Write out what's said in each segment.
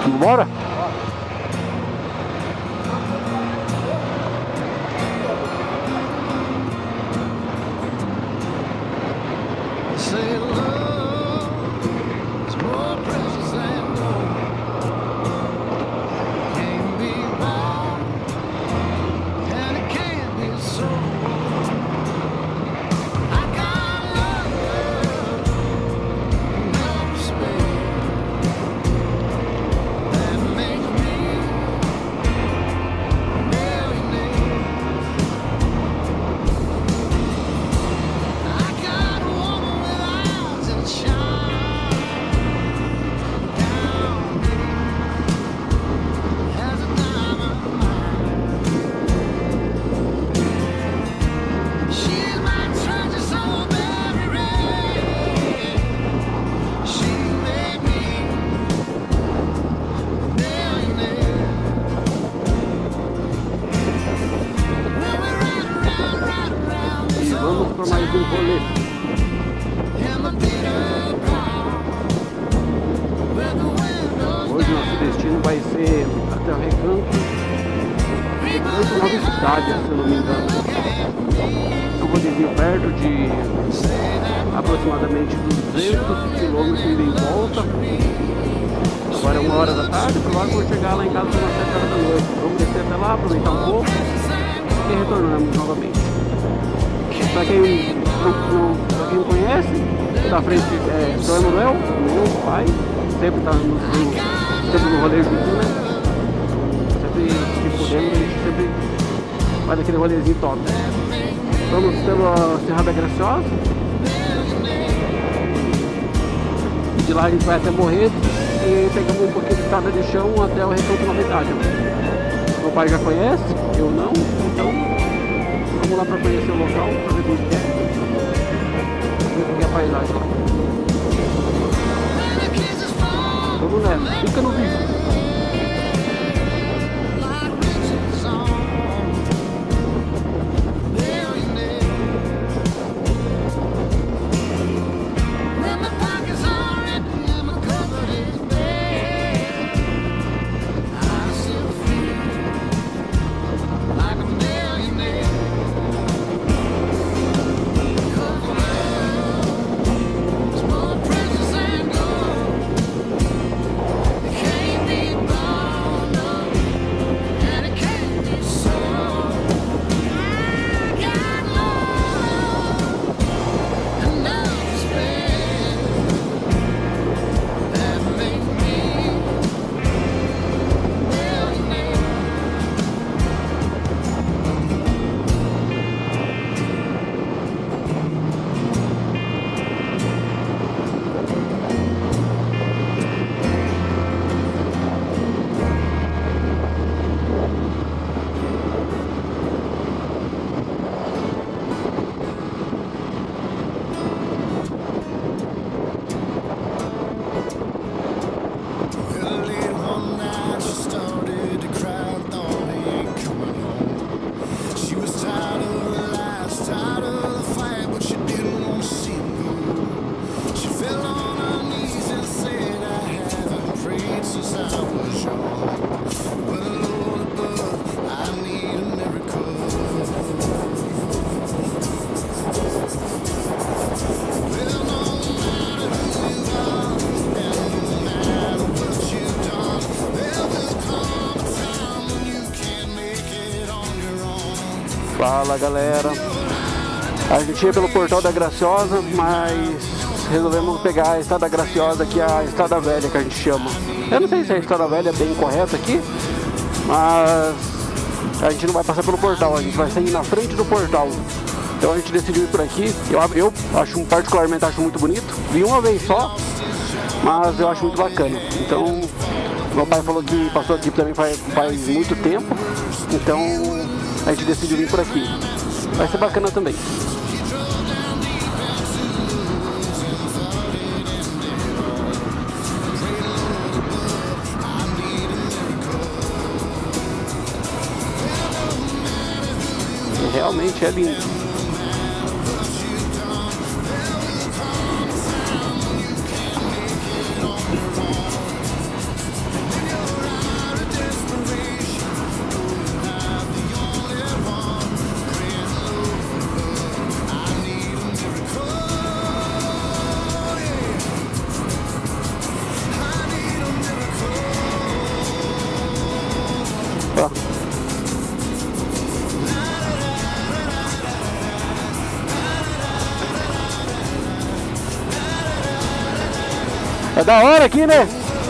Bora? Vamos para mais um rolê. Hoje nosso destino vai ser até o Recanto Nova Cidade, se eu não me engano. É um rodezinho perto de aproximadamente 200 km ida e volta. Agora é 1h da tarde, provavelmente vou chegar lá em casa umas 7h da noite. Vamos descer até lá, aproveitar um pouco e retornamos novamente. Pra quem não conhece, da frente é São Emanuel, meu pai, sempre tá no rolê junto, né? Sempre que podemos, a gente sempre faz aquele rolezinho top. Vamos pela Serra da Graciosa. De lá a gente vai até Morretes e pegamos um pouquinho de estrada de chão até o Recanto Nova Cidade. Meu pai já conhece, eu não, então vamos lá para conhecer o local, para ver como é. Ver como é a paisagem lá. Vamos nessa, fica no vídeo. Fala galera, a gente ia pelo Portal da Graciosa, mas resolvemos pegar a Estrada Graciosa, que é a Estrada Velha que a gente chama. Eu não sei se a Estrada Velha é bem correta aqui, mas a gente não vai passar pelo portal, a gente vai sair na frente do portal. Então a gente decidiu ir por aqui. Eu acho, particularmente acho muito bonito. Vi uma vez só, mas eu acho muito bacana. Então meu pai falou que passou aqui também faz muito tempo, então a gente decidiu vir por aqui. Vai ser bacana também. Realmente é lindo. É da hora aqui, né?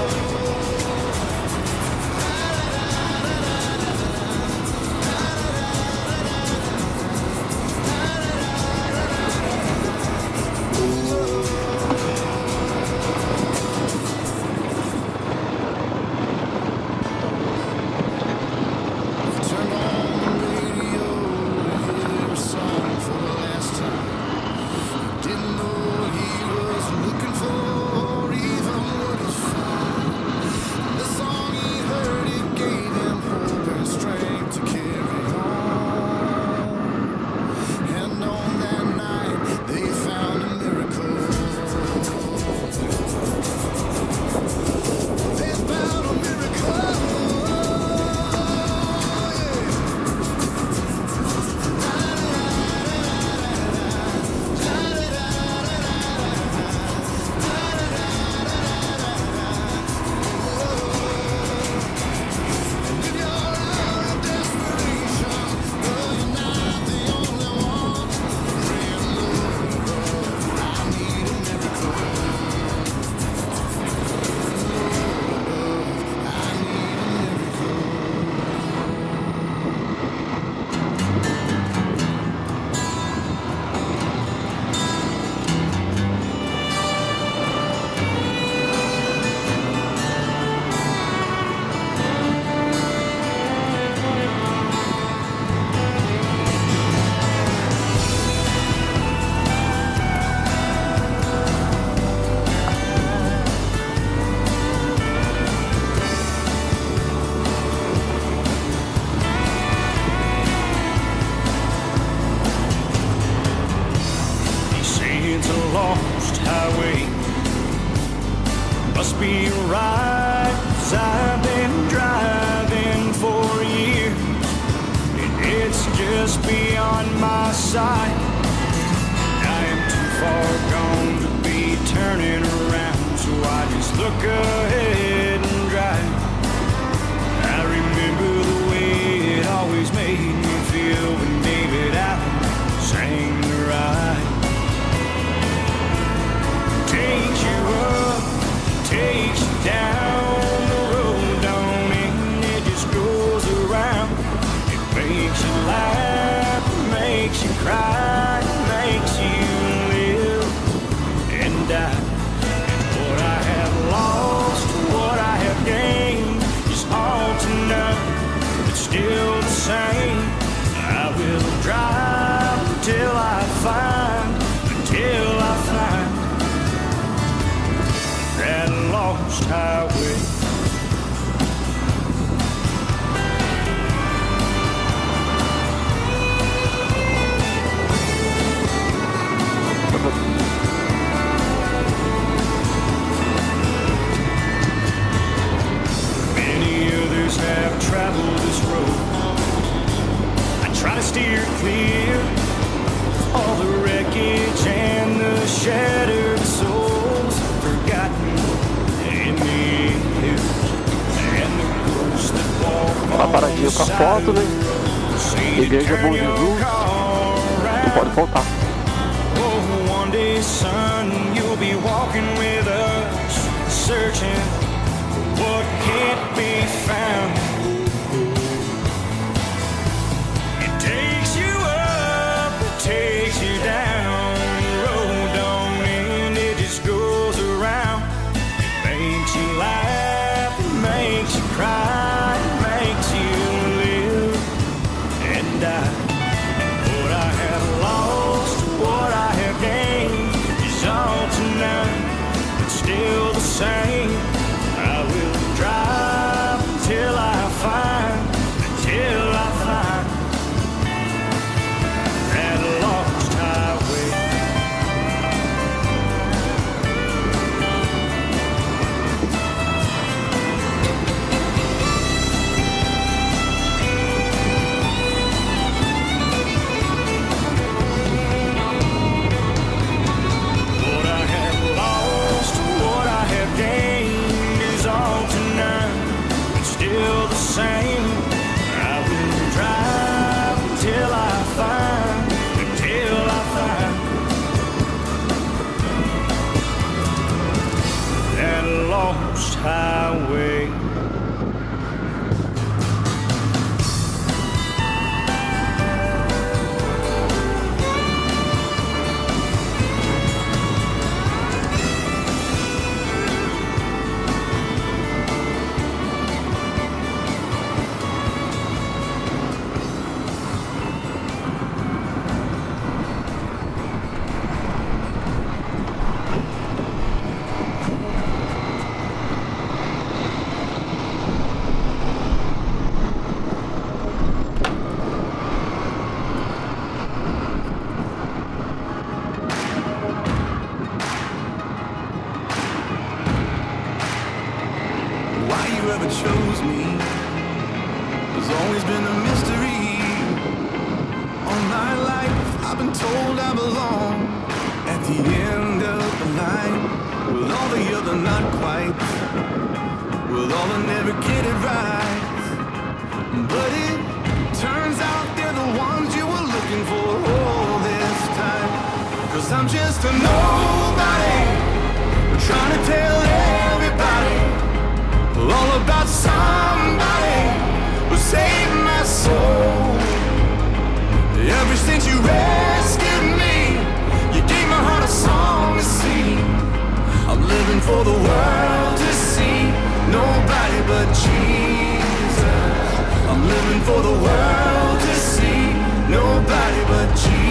Lost highway must be right, 'cause I've been driving for years and it's just beyond my sight. I am too far gone to be turning around, so I just look ahead and drive. I remember the way it always made me feel when David Allen sang the ride. Takes you up, takes you down the road, don't it? It just goes around. It makes you laugh, it makes you cry, it makes you live and die. And what I have lost, what I have gained, is all to none, but still the same. I will drive until I find that lost highway. Many others have traveled this road. I try to steer clear all the wreckage and the shattered souls forgotten in the hills and the ghosts that walk Uma paradinha com a foto, né? Igreja Bom Jesus. Não pode faltar. Oh, one day, son, you'll be walking with us, searching for what can't be found. It takes you up, it takes you down. The road don't end, it just goes around. It makes you laugh, it makes you cry, it makes you live and die. What I have lost, what I have gained, is all to none, but still the same. I will drive until I find that lost highway. What I have lost, what I have gained, ghost highway. Whoever chose me has always been a mystery. All my life I've been told I belong at the end of the line, with all the other not quite, with all that never get it right. But it turns out they're the ones you were looking for all this time. 'Cause I'm just a nobody, trying to tell everybody all about somebody who saved my soul. Ever since you rescued me, you gave my heart a song to sing. I'm living for the world to see, nobody but Jesus. I'm living for the world to see, nobody but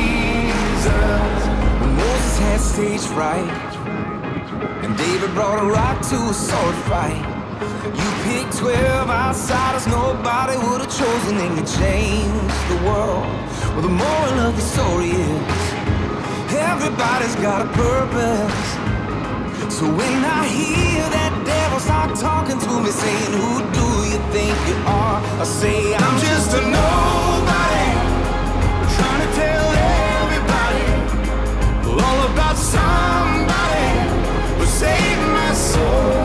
Jesus. When Moses had stage fright and David brought a rock to a sword fight, you picked 12 outsiders nobody would have chosen, and you changed the world. Well, the moral of the story is everybody's got a purpose. So when I hear that devil start talking to me saying, who do you think you are? I say, I'm just a nobody, trying to tell everybody all about somebody who saved my soul.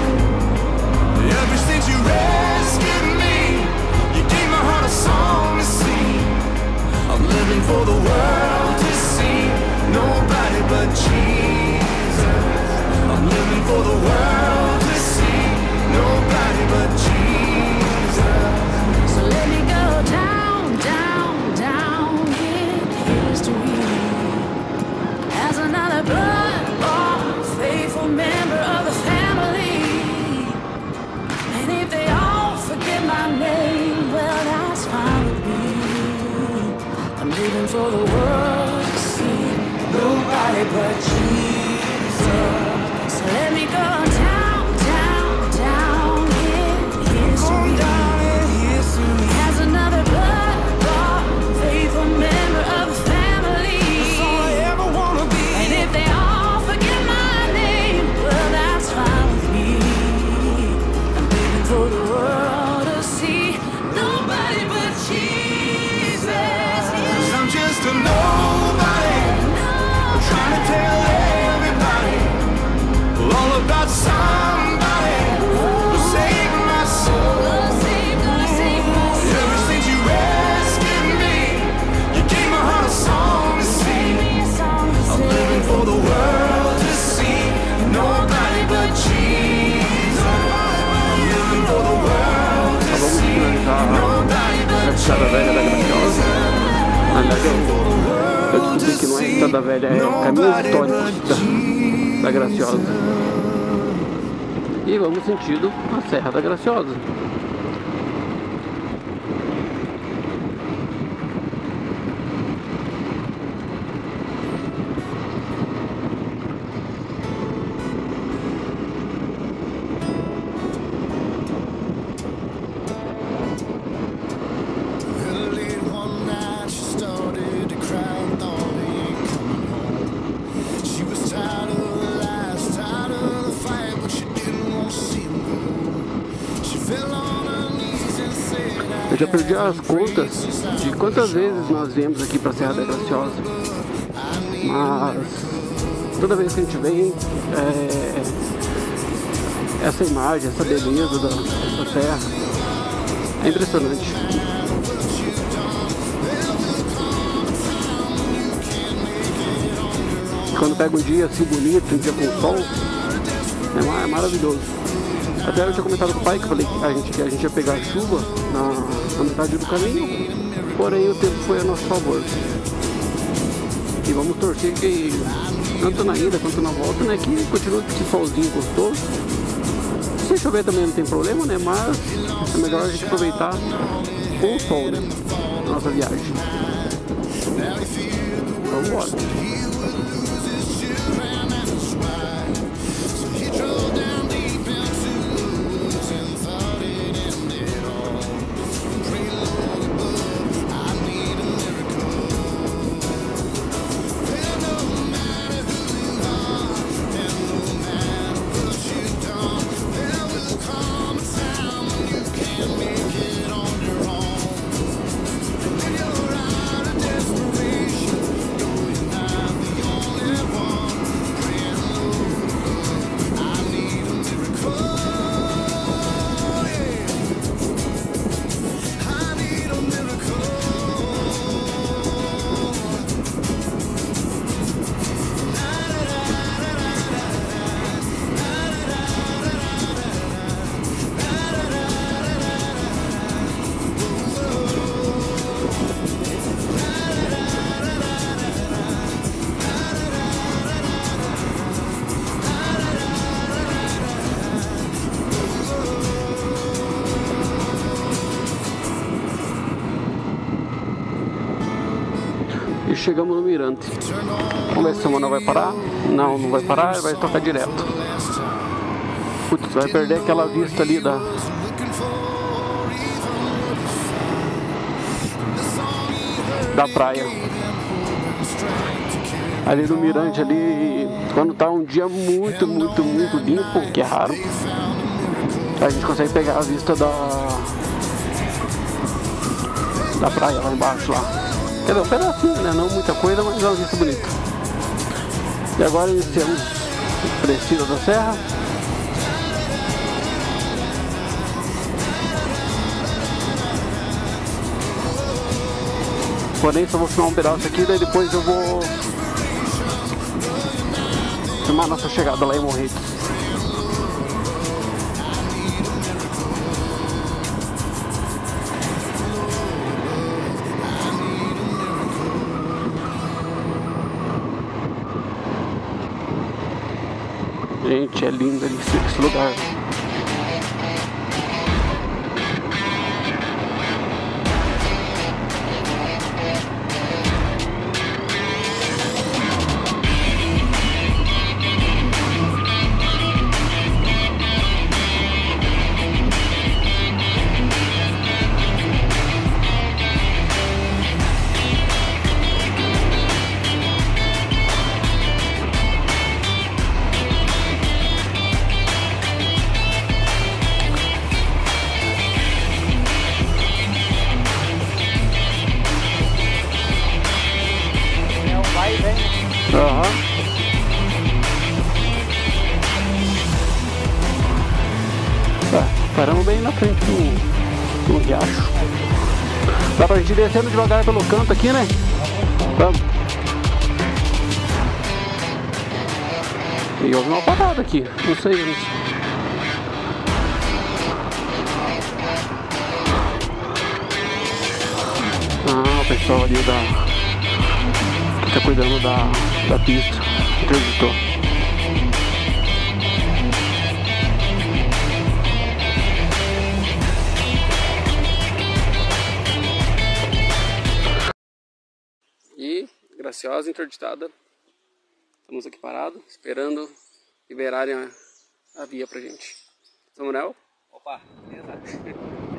Ever since you rescued me, you gave my heart a song to sing. I'm living for the world to see, nobody but Jesus. I'm living for the world to see, nobody but Jesus. So let me go down, down, down in history as another blood-bought, faithful member of the family. And if they all forget my name, well, that's fine with me. I'm living for the world to see, nobody but Jesus. So let me go down, down, down in history as another blood-bought, faithful member of the family. That's all I ever wanna be. And if they all forget my name, well, that's fine with me. I'm living for the world to see, nobody but Jesus. 'Cause I'm just a nobody, trying to tell everybody all about somebody who saved my soul. Ever since you rescued me, you gave my heart a song to sing. I'm living for the world to see, nobody but Jesus. I'm living for the world to see, nobody but Estrada Velha da Graciosa. Aliás, eu descobri que não é Estrada Velha, é Caminhos Históricos da Graciosa. E vamos sentido a Serra da Graciosa. Eu já perdi as contas de quantas vezes nós viemos aqui para a Serra da Graciosa, mas toda vez que a gente vem, essa imagem, essa beleza dessa serra é impressionante. Quando pega um dia assim bonito, um dia com sol, É maravilhoso. Até eu tinha comentado com o pai que eu falei que a gente ia pegar chuva na metade do caminho, porém o tempo foi a nosso favor. E vamos torcer que tanto na ida quanto na volta, né, que continue com esse solzinho gostoso. Se chover também não tem problema, né, mas é melhor a gente aproveitar com o sol, né, a nossa viagem. Vamos embora. E chegamos no Mirante. Vamos ver se o Samuel vai parar. Não, não vai parar, vai tocar direto. Putz, vai perder aquela vista ali da praia. Ali no Mirante ali, quando tá um dia muito limpo, que é raro, a gente consegue pegar a vista da praia lá embaixo lá. Quer dizer, um pedacinho, né? Não muita coisa, mas é uma vista bonita. E agora iniciamos Presida da Serra. Porém, só vou filmar um pedaço aqui, daí depois eu vou filmar a nossa chegada lá em Morretes. Gente, é lindo ali esse lugar. Paramos bem na frente do riacho. Dá pra gente ir descendo devagar pelo canto aqui, né? Vamos. E houve uma parada aqui, não sei. Ah, o pessoal ali que tá cuidando da pista acreditou. E Graciosa interditada. Estamos aqui parados, esperando liberarem a via pra gente. Samuel? Opa, beleza?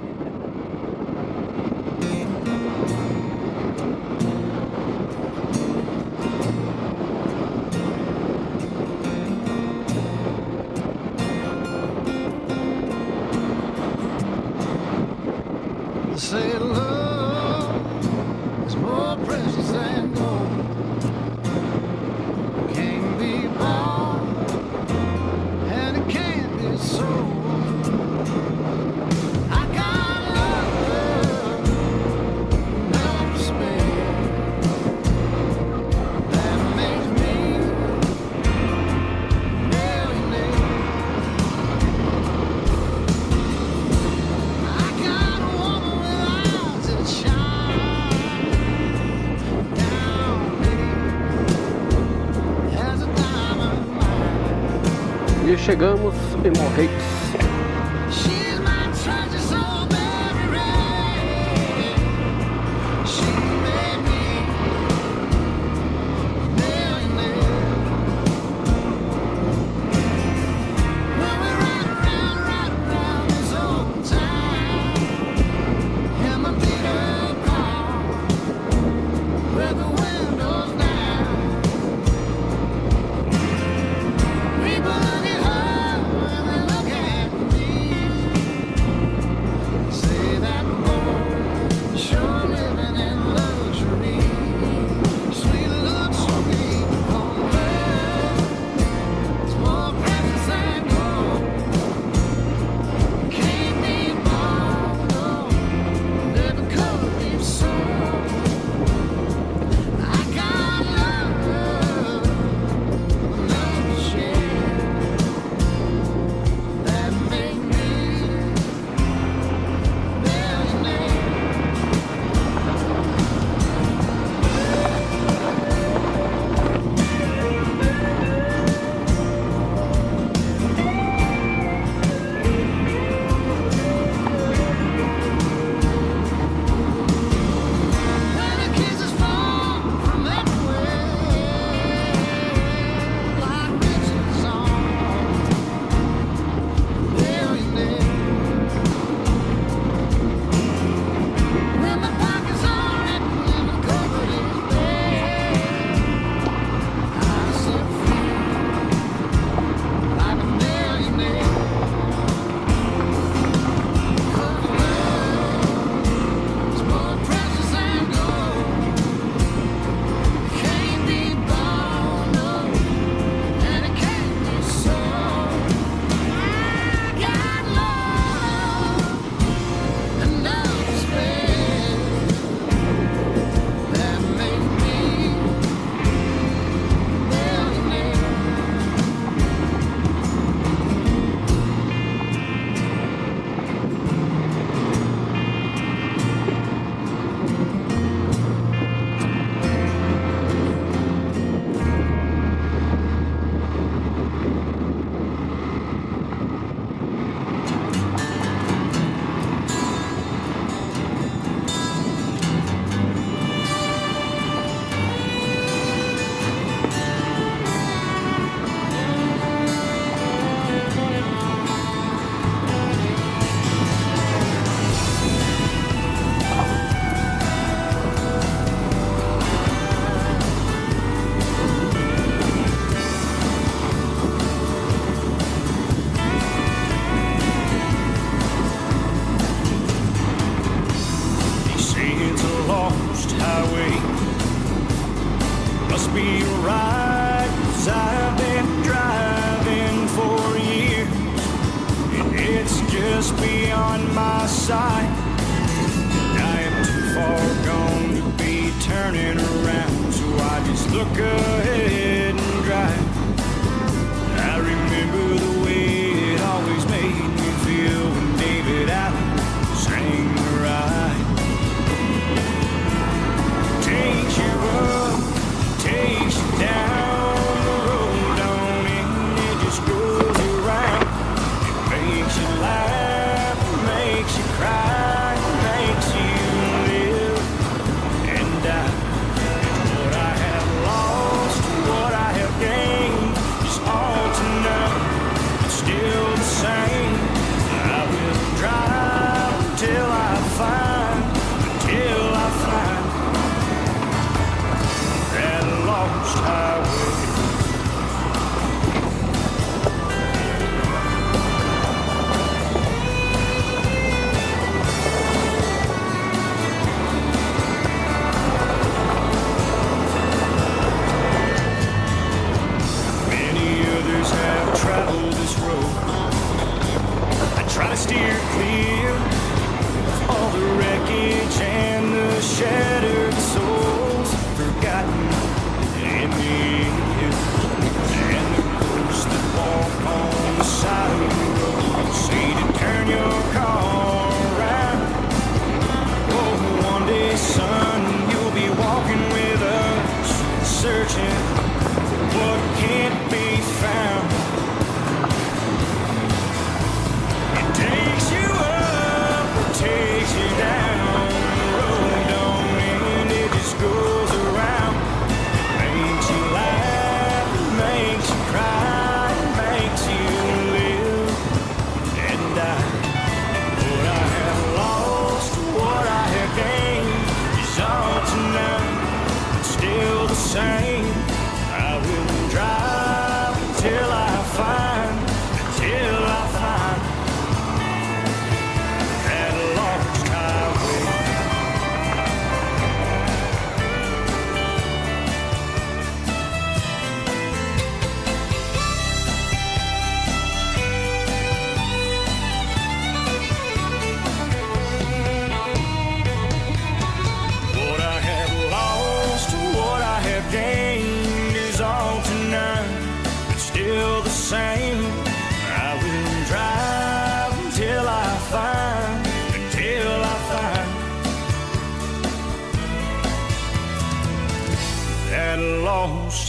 Say love is more precious than gold. Can't be bought and it can't be sold. I got love enough to spare. That makes me millionaire. E chegamos em Morretes. She's my treasure, so very rare. She made me millionaire. When we ride around this old town, hear my beat-up car with the windows down. People look at her and they look at me. Say that boy sure living in luxury. Sweet luxury on earth. It's more precious than gold. Can't be bought, no, never could be sold. I got love to share that make me millionaire. When the kisses fall from everywhere, like bitches on millionaire. When my pockets are empty and the cupboard is bare, I still feel like a millionaire. 'Cause love is more precious than gold. Can't be bought, no, and it can't be sold. I got love enough to spare that make me millionaire. They say it's a lost highway. Must be right, 'cause I've been driving for years, and it's just beyond my sight. I am too far gone to be turning around, so I just look ahead and drive. I remember the way it always made me feel when David Allen sang the ride. Takes you up, takes you down the road, don't it? It just goes around. It makes you laugh, makes you cry, makes you live and die. It's what I have lost,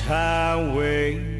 highway.